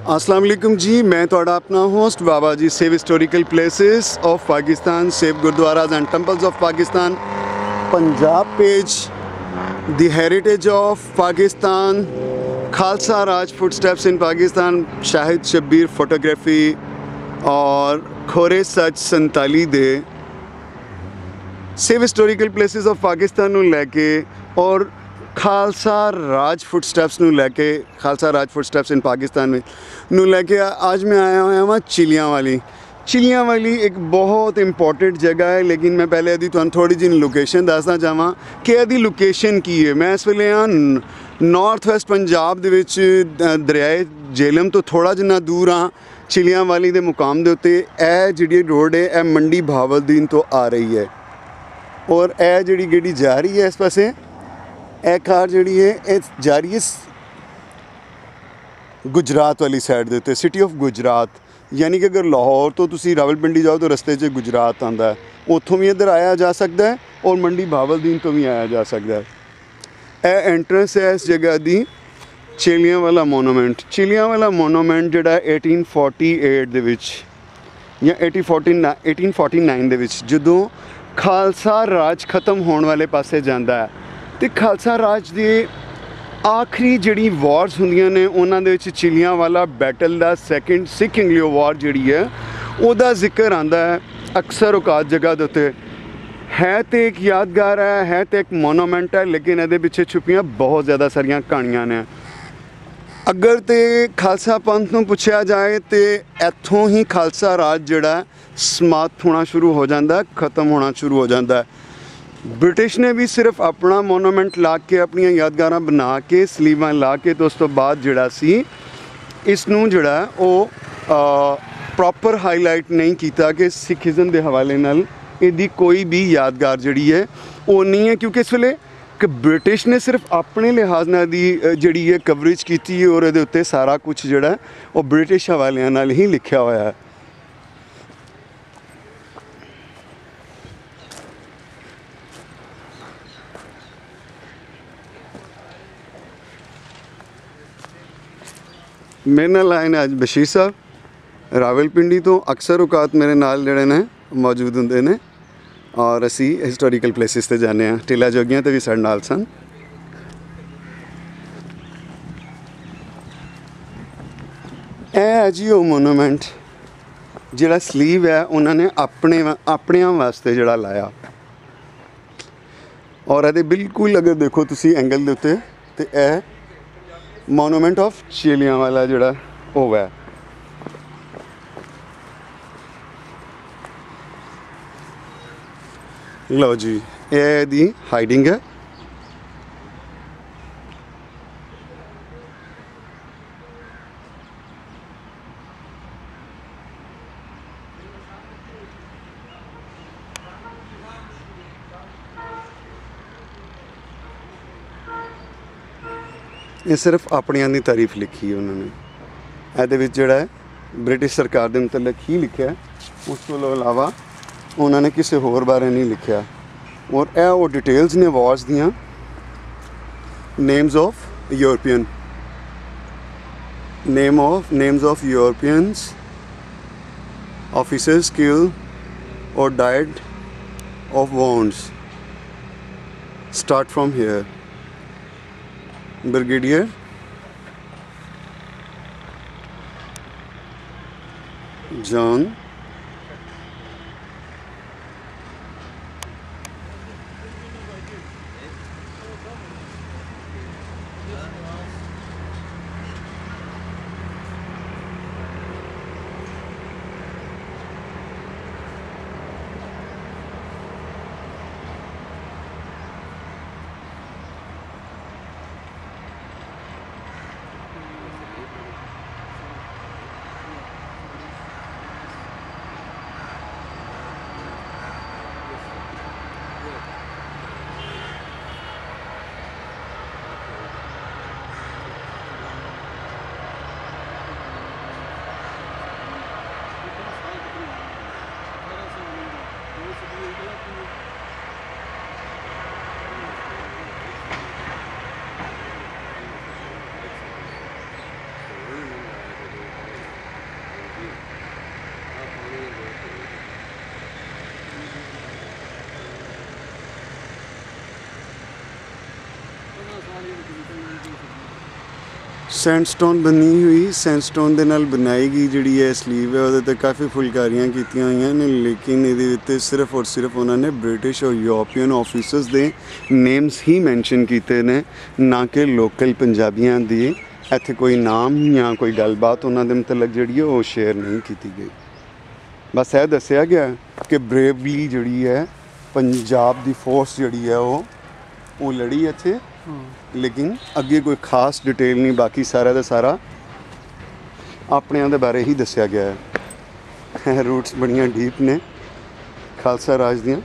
अस्सलाम वालेकुम जी, मैं थोड़ा अपना host Baba ji save historical places of Pakistan, save gurdwaras and temples of Pakistan, Punjab page, the heritage of Pakistan, Khalsa Raj footsteps in Pakistan, Shahid Shabbir photography और खोरे सच संताली दे save historical places of Pakistan ਨੂੰ ਲੈ ਕੇ और खालसा राज फुटस्टेप्स ਨੂੰ ਲੈ ਕੇ खालसा राज फुटस्टेप्स इन पाकिस्तान में ਨੂੰ ਲੈ ਕੇ आज मैं आया ਹੋਇਆ ਵਾਂ चिलियां वाली एक बहुत इंपॉर्टेंट जगह है। लेकिन मैं पहले यदि तुहानू थोड़ी जी लोकेशन दसना चाहवां कि यदि लोकेशन की है। मैं इस वेले हाँ नॉर्थ वैस्ट पंजाब दे विच दरियाए झेलम तो थोड़ा जिन्ना दूर हाँ चिलियां वाली दे मुकाम दे उत्ते यह जिहड़ी रोड है यह मंडी बहावलदीन तो आ रही है और यह जिहड़ी गड्डी जा रही है इस पासे यह कार जिहड़ी है यह जा रही है गुजरात वाली साइड दे उत्ते सिटी ऑफ गुजरात। यानी कि अगर लाहौर तो तुसी रावलपिंडी जाओ तो रस्ते च गुजरात आंदा है, उत्थों भी इधर आया जा सकता है और मंडी बहावलदीन तो भी आया जा सकता है। यह एंट्रेंस है इस जगह की चिलियां वाला मोनूमेंट जिहड़ा 1848 दे विच या 1849 दे विच जदों खालसा राज खत्म होने वाले पासे जाता है तो खालसा राज के आखिरी जिहड़ी वॉर्स होंदियां ने उन्हां दे विच चिलियां वाला बैटल दा सैकेंड सिख इंग्लियो वॉर जिहड़ी है उहदा जिक्र आंदा है अक्सर औकात जगह दे उत्ते। है तो एक यादगार है तो एक मोनूमेंट है, लेकिन इहदे पिछे छुपियां बहुत ज़्यादा सारियां कहानियां ने। अगर तो खालसा पंथ नूं पुछया जाए तो इत्थों ही खालसा राज जिहड़ा समाप्त होना शुरू हो जाता है, ख़त्म होना शुरू हो जाता है। ब्रिटिश ने भी सिर्फ अपना मोनूमेंट ला के अपनी यादगार बना के सलीवां ला के तो उस तो बाद जिहड़ा सी इसनूं जिहड़ा वो प्रॉपर हाईलाइट नहीं किया कि सिखिज़म के हवाले नाल इहदी कोई भी यादगार जिहड़ी है वो नहीं है, क्योंकि इस वेले कि ब्रिटिश ने सिर्फ अपने लिहाज नाल दी जिहड़ी है कवरेज की है और इहदे उत्ते सारा कुछ जिहड़ा वो ब्रिटिश हवालियां नाल ही लिखिया होया है। मेरे नाल आए ने अज बशीर साहब रावलपिंडी तो अक्सर औकात मेरे नाल जिहड़े ने मौजूद होंदे ने और असी हिस्टोरिकल प्लेसिस ते जाने टीला जोगियां ते भी साडे नाल सन। जी वो मोनूमेंट जिहड़ा स्लीव है उन्होंने अपने वास्ते जिहड़ा लाया और ये बिल्कुल अगर देखो तुसी एंगल दे उत्ते ते यह मोनूमेंट ऑफ चिलियां वाला जिहड़ा वो है। लो जी ये दी हाइडिंग है। ये सिर्फ अपनियां दी तारीफ लिखी है उन्होंने, ਇਹਦੇ ਵਿੱਚ ਜਿਹੜਾ है ब्रिटिश सरकार के मुतलक ही लिखा है, उस तो अलावा उन्होंने किसी होर बारे नहीं लिखा। और यह वो डिटेल्स ने वॉर्स दियाँ names of Europeans officers killed or died of wounds start from here. Brigadier John sandstone ਬਣੀ ਹੋਈ, ਸੈਂਡਸਟੋਨ ਦੇ ਨਾਲ ਬਣਾਈ ਗਈ ਜਿਹੜੀ ਹੈ ਸਲੀਵ ਹੈ ਉਹਦੇ 'ਤੇ ਕਾਫੀ ਫੁਲਕਾਰੀਆਂ ਕੀਤੀਆਂ ਹੋਈਆਂ ਨੇ, ਲੇਕਿਨ ਇਹਦੇ ਉੱਤੇ ਸਿਰਫ ਔਰ ਸਿਰਫ ਉਹਨਾਂ ਨੇ ਬ੍ਰਿਟਿਸ਼ ਔਰ ਯੂਰੋਪੀਅਨ ਆਫਿਸਰਸ ਦੇ ਨੇਮਸ ਹੀ ਮੈਂਸ਼ਨ ਕੀਤੇ ਨੇ, ਨਾ ਕਿ ਲੋਕਲ ਪੰਜਾਬੀਆਂ ਦੀ ਇੱਥੇ ਕੋਈ ਨਾਮ ਜਾਂ ਕੋਈ ਗੱਲਬਾਤ ਉਹਨਾਂ ਦੇ ਮੁਤਲਕ ਜਿਹੜੀ ਹੈ ਉਹ ਸ਼ੇਅਰ ਨਹੀਂ ਕੀਤੀ ਗਈ। ਬਸ ਇਹ ਦੱਸਿਆ ਗਿਆ ਕਿ ਬਰੇਵਲੀ ਜਿਹੜੀ ਹੈ ਪੰਜਾਬ ਦੀ ਫੋਰਸ ਜਿਹੜੀ ਹੈ ਉਹ ਲੜੀ ਇੱਥੇ, ਲੇਕਿਨ ਅੱਗੇ ਕੋਈ ਖਾਸ ਡਿਟੇਲ ਨਹੀਂ, ਬਾਕੀ ਸਾਰਾ ਦਾ ਸਾਰਾ ਆਪਣਿਆਂ ਦੇ ਬਾਰੇ ਹੀ ਦੱਸਿਆ ਗਿਆ ਹੈ। ਰੂਟਸ ਬੜੀਆਂ ਡੀਪ ਨੇ ਖਾਲਸਾ ਰਾਜ ਦੀਆਂ।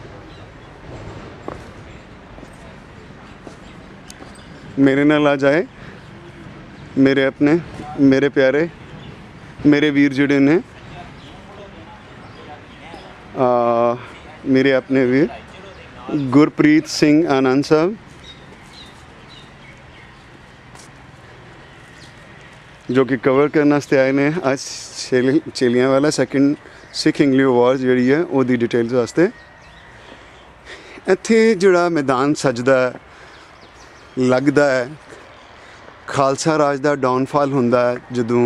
ਮੇਰੇ ਨਾਲ ਆ ਜਾਏ ਮੇਰੇ ਆਪਣੇ ਮੇਰੇ ਪਿਆਰੇ ਮੇਰੇ ਵੀਰ ਜਿਹੜੇ ਨੇ, ਮੇਰੇ ਆਪਣੇ ਵੀਰ ਗੁਰਪ੍ਰੀਤ ਸਿੰਘ ਆਨੰਦ ਸਾਹਿਬ, जो कि कवर करने वास्ते आए ने अज Chillianwala second Sikh English war जी है वो डिटेल्स वास्ते। इत्थे जिहड़ा मैदान सजदा लगदा है खालसा राज का डाउनफॉल हुंदा है जदों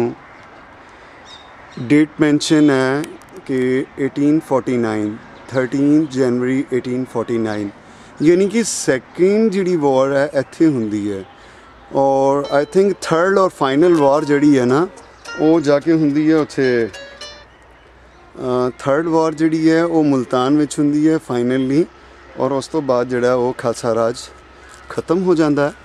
डेट मैंशन है कि 1849 13 जनवरी 1849, यानी कि सैकेंड जिहड़ी वॉर है इत्थे हुंदी है। और आई थिंक थर्ड और फाइनल वार जी है ना वो जाके होंगी है उत्थे, थर्ड वार जी है वो मुल्तान में होंगी है फाइनली, और उस तो बाद जोड़ा वो खालसा राज ख़त्म हो जाता है।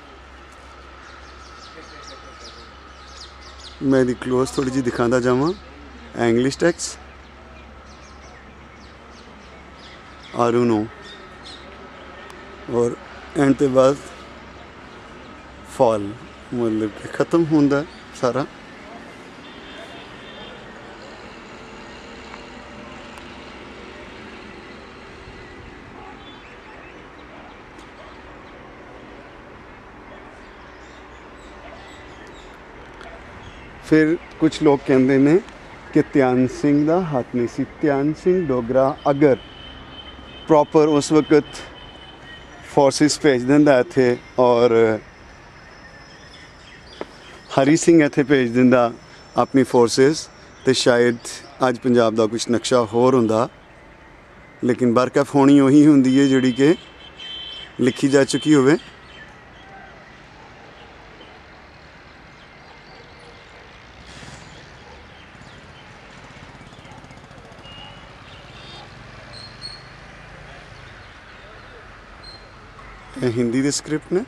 मैं दी क्लोज थोड़ी जी दिखाता जावा इंग्लिश टैक्स आरूनो, और एंड के बाद फॉल मतलब कि ख़त्म होंदा सारा। फिर कुछ लोग कहते हैं कि ध्यान सिंह का हाथ नहीं सी। ध्यान सिंह डोगरा अगर प्रॉपर उस वक्त फोर्सिस भेज दिंदा इत्थे और हरी सिंह इत्थे भेज दिंदा अपनी फोर्सिस, तो शायद अज पंजाब का कुछ नक्शा होर हुंदा, लेकिन बरकफ होनी उही हुंदी है जिहड़ी कि लिखी जा चुकी होवे। हिंदी दे स्क्रिप्ट ने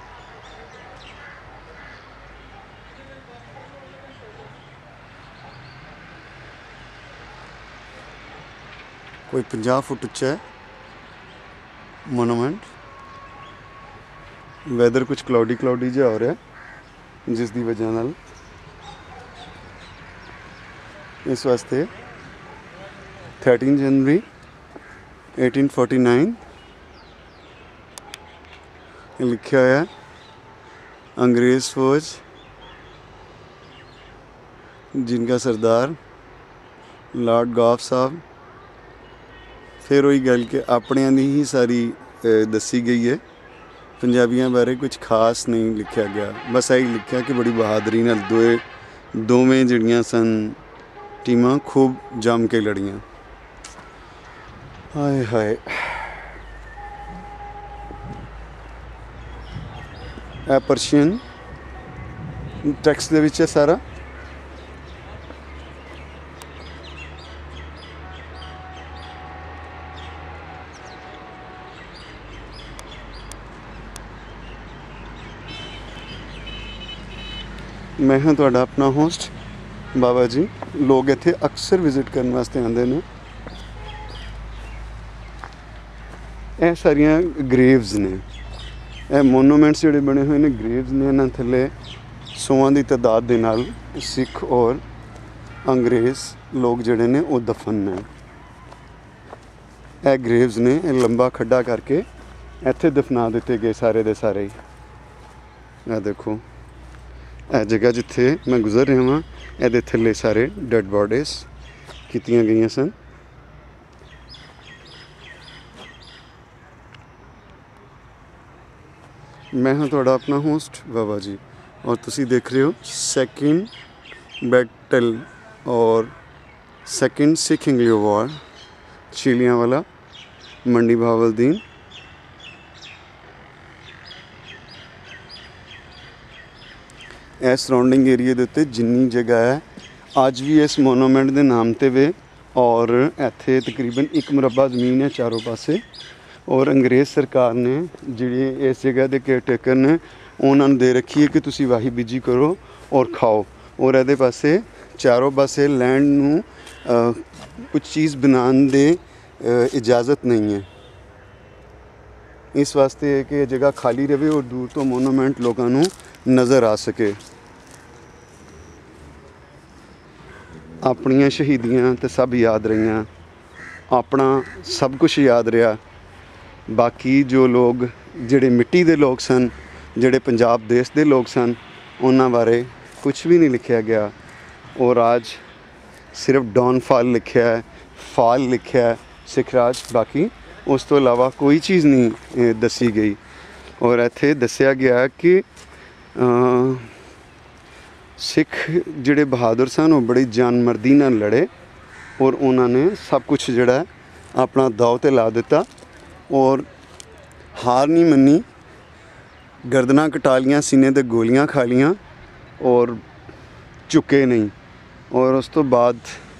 कोई 50 फुट उच्चा है मोनूमेंट। वैदर कुछ क्लाउडी जिहा हो रहा है जिस दी वजह नाल इस वास्ते 13 जनवरी 1849 लिखा है। अंग्रेज़ फौज जिनका सरदार लॉर्ड गॉफ साहब, फिर वही गल के अपनियां दी ही सारी दसी गई है, पंजाबियों बारे कुछ खास नहीं लिखा गया। बस यही लिखा कि बड़ी बहादरी नाल दोवें जिहड़ियां सन टीमां खूब जम के लड़ियां। हाय हाय, ए पर्शियन टैक्स दे विच है सारा। मैं हाँ तुहाडा अपना होस्ट बाबा जी। लोग इत्थे अक्सर विजिट करने वास्ते आते हैं। यह सारिया ग्रेव्स ने, यह मोनूमेंट्स जोड़े बने हुए ने ग्रेव्स ने। इन्हां थल्ले 100 की तादाद दे नाल सिख और अंग्रेज़ लोग जोड़े ने वो दफन ने। यह ग्रेव्स ने, लंबा खड्डा करके इत्थे दफना दिते गए सारे दे सारे ही। यह देखो यह जगह जिथे मैं गुजर रहा हाँ, ये थले सारे डेड बॉडीज कीतियां गई सन। मैं हाँ तुहाडा अपना होस्ट बाबा जी। और तुसी देख रहे हो सेकंड बैटल और second Sikh Anglo war Chillianwala Mandi Bahauddin. इस सराउंडिंग एरिए दे उत्ते जिन्नी जगह है अज भी इस मोनूमेंट के नाम ते वे और इत्थे तकरीबन 1 मुरब्बा ज़मीन है चारों पासे और अंग्रेज़ सरकार ने जिहड़े इस जगह के केयर टेकर ने उन्होंने दे रखी है कि तुसी वाही बीजी करो और खाओ और ये पासे चारों पासे लैंड नूं कुछ चीज़ बनाने दे इजाज़त नहीं है। इस वास्ते है कि जगह खाली रहे और दूर तो मोनूमेंट लोगों नूं नज़र आ सके। अपनियां शहीदियां तो सब याद रहियां, अपना सब कुछ याद रहा। बाकी जो लोग जिहड़े मिट्टी दे लोग सन, जिहड़े पंजाब देश दे लोग सन, उन्हां बारे कुछ भी नहीं लिखा गया और आज सिर्फ डाउनफॉल लिखा है, फॉल लिखा है सिख राज, बाकी उस तो इलावा कोई चीज़ नहीं दसी गई। और इत्थे दस्सिया गया कि सिख जिहड़े बहादुर सन वो बड़ी जानमर्दी नाल लड़े और उन्होंने सब कुछ जिहड़ा अपना दाव ते ला दिता और हार नहीं मनी, गर्दनां कटा लियां, सीने ते गोलियां खा लियां और झुके नहीं। और उस तो बाद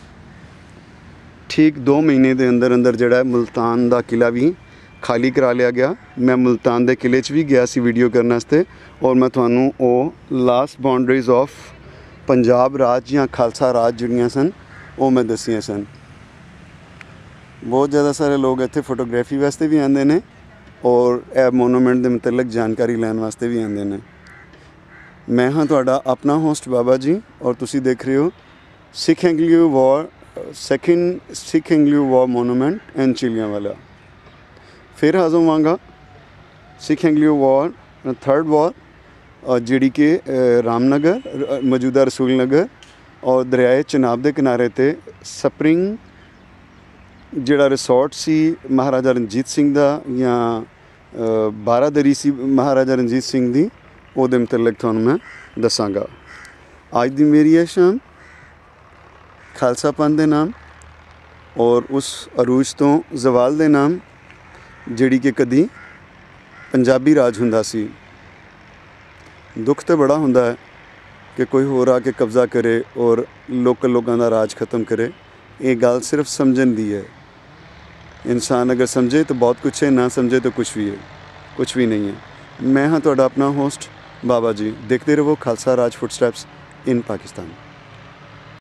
ठीक 2 महीने के अंदर अंदर जिहड़ा मुल्तान का किला भी खाली करा लिया गया। मैं मुल्तान के किले भी गया सी वीडियो करने वास्ते और मैं तुहानूं वो last boundaries of Punjab Raj या खालसा राज जिहड़ियां सन वो मैं दसियां सन। बहुत ज़्यादा सारे लोग इत्थे फोटोग्राफी वास्ते भी आते हैं और ए मोनूमेंट के मतलब जानकारी लैन वास्ते भी आते हैं। मैं हाँ तुहाडा अपना होस्ट बाबा जी और तुसी देख रहे हो Sikh Anglo war second Sikh Anglo war monument and Chillianwala. फिर हाज़र होवांगा Sikh Anglo war third war जिहड़ी कि रामनगर मौजूदा रसूल नगर और दरियाए चनाब के किनारे ते स्प्रिंग जिहड़ा रिसोर्ट सी महाराजा रणजीत सिंह दा या बारादरी सी महाराजा रणजीत सिंह दी ਉਹਦੇ ਮੁਤਲਕ ਤੁਹਾਨੂੰ मैं दसांगा। आज दी मेरी है शाम खालसा पंथ दे नाम और उस अरूज तो जवाल दे नाम जिहड़ी कि कदी पंजाबी राज हुंदा सी। दुख तो बड़ा हुंदा है कि कोई होर आके कब्ज़ा करे और लोकल लोगों का राज ख़त्म करे। ये गल सिर्फ समझन दी है। इंसान अगर समझे तो बहुत कुछ है, ना समझे तो कुछ भी है, कुछ भी नहीं है। मैं हाँ तुहाडा अपना होस्ट बाबा जी। देखते रहो खालसा राज फुटस्टेप्स इन पाकिस्तान।